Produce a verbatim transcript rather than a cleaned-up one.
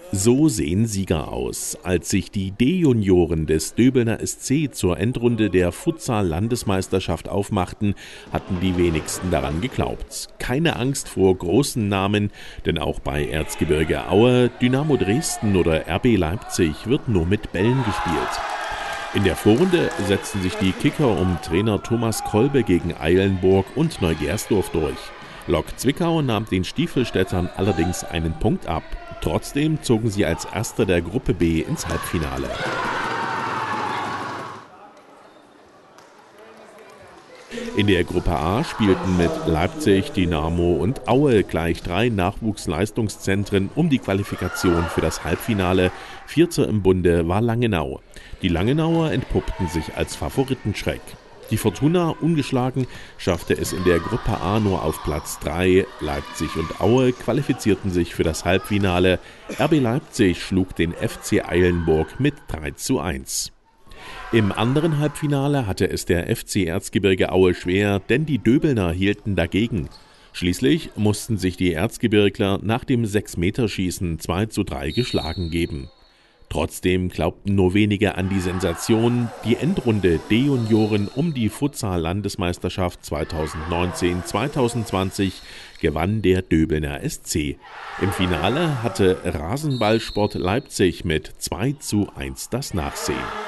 So sehen Sieger aus. Als sich die D-Junioren des Döbelner S C zur Endrunde der Futsal-Landesmeisterschaft aufmachten, hatten die wenigsten daran geglaubt. Keine Angst vor großen Namen, denn auch bei Erzgebirge Aue, Dynamo Dresden oder R B Leipzig wird nur mit Bällen gespielt. In der Vorrunde setzten sich die Kicker um Trainer Thomas Kolbe gegen Eilenburg und Neugersdorf durch. Lok Zwickau nahm den Stiefelstädtern allerdings einen Punkt ab. Trotzdem zogen sie als Erster der Gruppe B ins Halbfinale. In der Gruppe A spielten mit Leipzig, Dynamo und Aue gleich drei Nachwuchsleistungszentren um die Qualifikation für das Halbfinale. Vierter im Bunde war Langenau. Die Langenauer entpuppten sich als Favoritenschreck. Die Fortuna, ungeschlagen, schaffte es in der Gruppe A nur auf Platz drei. Leipzig und Aue qualifizierten sich für das Halbfinale. R B Leipzig schlug den F C Eilenburg mit drei zu eins. Im anderen Halbfinale hatte es der F C Erzgebirge Aue schwer, denn die Döbelner hielten dagegen. Schließlich mussten sich die Erzgebirgler nach dem sechs-Meter-Schießen zwei zu drei geschlagen geben. Trotzdem glaubten nur wenige an die Sensation. Die Endrunde D-Junioren um die Futsal-Landesmeisterschaft zweitausendneunzehn zweitausendzwanzig gewann der Döbelner S C. Im Finale hatte Rasenballsport Leipzig mit zwei zu eins das Nachsehen.